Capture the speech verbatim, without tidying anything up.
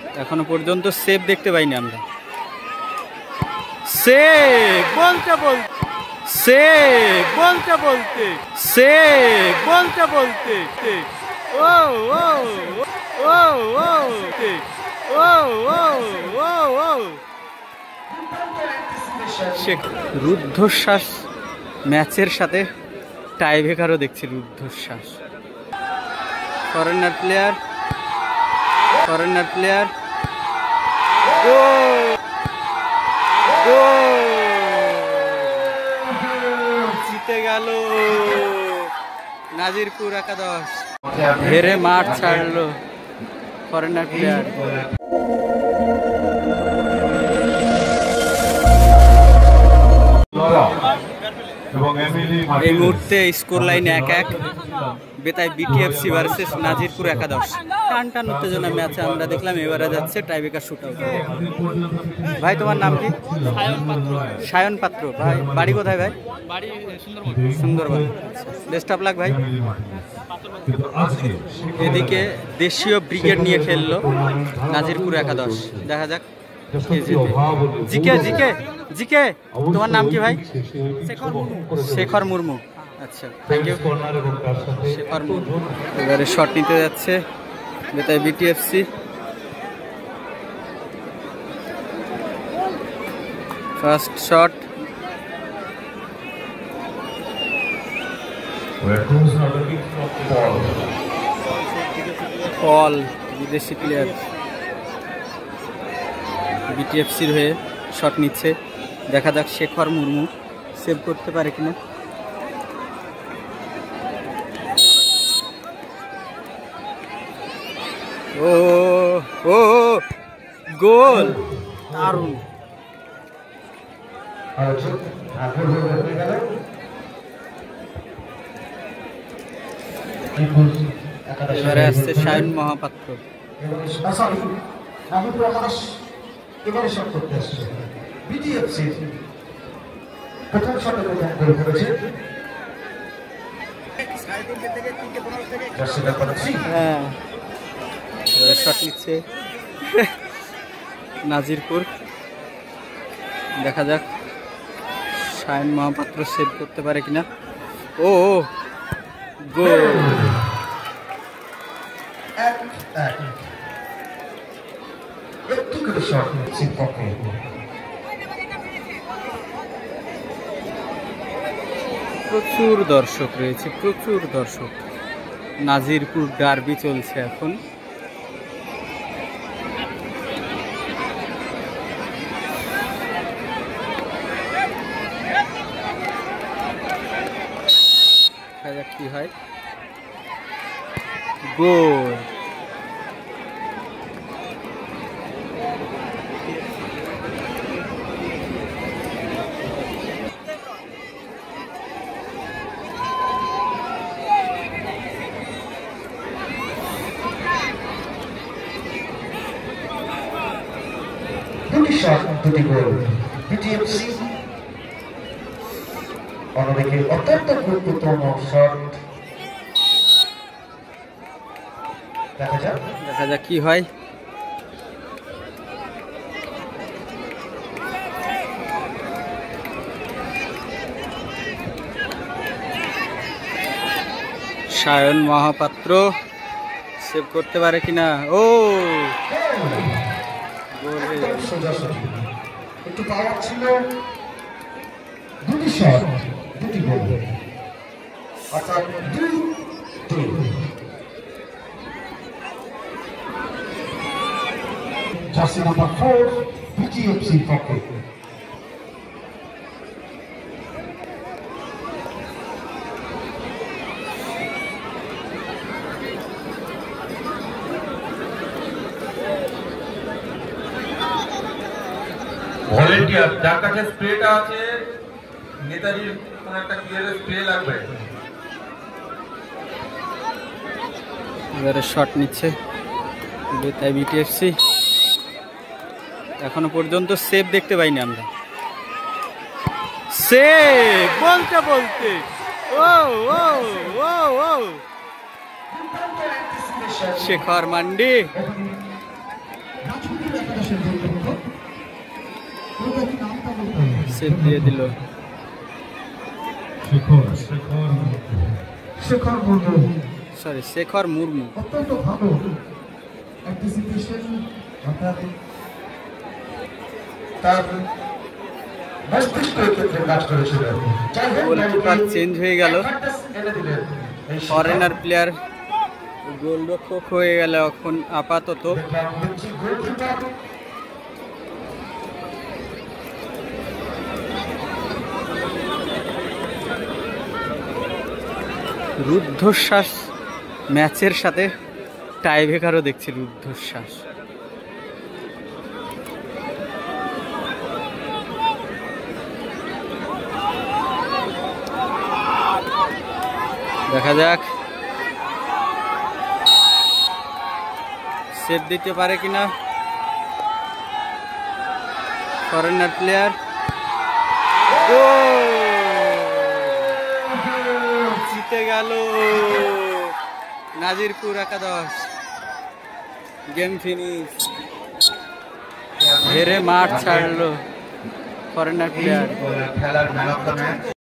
এখনো পর্যন্ত সেভ দেখতে পাইনি আমরা। সেভ বলতে বলতে সেভ বলতে বলতে সেভ বলতে বলতে ও ও ও ও ও ও ও ও রুদ্ধশ্বাস ম্যাচের সাথে টাইব্রেকারও দেখছি। রুদ্ধশ্বাস ফরেনার প্লেয়ার ফরেনার প্লেয়ার জিতে গেল নাজিরপুর একাদশ। হেরে মাঠ ছাড়লো ফরেনার প্লেয়ার। এই মুহূর্তে স্কোর লাইন এক এক বেতাই বিটিএফসি ভার্সেস নাজিরপুর একাদশ। টান টান উত্তেজনা ম্যাচে আমরা দেখলাম। এবারে যাচ্ছে টাইব্রেকার শুট আউট। ভাই তোমার নাম কি? সায়ন পাত্র। সায়ন পাত্র ভাই বাড়ি কোথায় ভাই? বাড়ি Sundarban. Sundarban. Best of luck ভাই। এদিকে দেশীয় ব্রিগেড নিয়ে খেললো নাজিরপুর একাদশ। দেখা যাক জিকে জিকে জিকে তোমার নাম কি ভাই? শেখর মুর্মু। শেখর মুর্মু আচ্ছা থ্যাংক ইউ শেখর মুর্মু। এবারে শট নিতে যাচ্ছে Betai BTFC. First shot ball বিদেশি প্লেয়ার বিটিএফসির হয়ে শট নিচ্ছে। দেখা যাক শেখর মুর্মু সেভ করতে পারে কিনা। ও ও গোল দারুণ। এবারে আসছে সায়ন মহাপাত্র। এবারে শট করতে আসছে বিটিএফসি। প্রথম শটে প্রথম গোল করেছে হ্যাঁ। এবারে শট নিচ্ছে নাজিরপুর। দেখা যাক সায়ন মহাপাত্র সেভ করতে পারে কিনা। ও গোল। প্রচুর দর্শক রয়েছে, প্রচুর দর্শক। নাজিরপুর ডার্বি চলছে এখন। দেখা যাক কি হয়। গোল। দুটি শট দুটি গোল বিটিএফসি। অন্যদিকে অত্যন্ত গুরুত্বপূর্ণ শট। দেখা যাক দেখা যাক কি হয়। সায়ন মহাপাত্র সেভ করতে পারে কিনা। ও একটু পাওয়ার ছিল। দুটি শট দুটি গোল অর্থাৎ দুই দুই। জার্সি নাম্বার ফোর বিটিএফসি পক্ষে। ভলেন্টিয়ার যার কাছে স্প্রেটা আছে, নেতাজির কোন একটা ক্লিয়ারের স্প্রে লাগবে। এবারে শট নিচ্ছে বেতাই বিটিএফসি। এখনো পর্যন্ত সেভ দেখতে পাইনি আমরা। সেভ বলতে বলতে ও ও ও ও শেখর মান্ডি সেভ দিয়ে দিল। শেখর শেখর শেখর মুর্মু সরি শেখর মুর্মু। অত্যন্ত ভালো অ্যান্টিসিপেশন অর্থাৎ তার মস্তিষ্কের ক্ষেত্রে কাজ করেছিল। গোলকিপার চেঞ্জ হয়ে গেল, ফরেনার প্লেয়ার গোলরক্ষক হয়ে গেল এখন আপাতত। রুদ্ধশ্বাস ম্যাচের সাথে টাইব্রেকারও দেখছি রুদ্ধশ্বাস। দেখা যাক সেভ দিতে পারে কিনা ফরেনার প্লেয়ার। জিতে গেল নাজিরপুর একাদশ। গেম ফিনিশ, হেরে মাঠ ছাড়লো ফরেনার প্লেয়ার। খেলার ম্যান অফ দ্য ম্যাচ।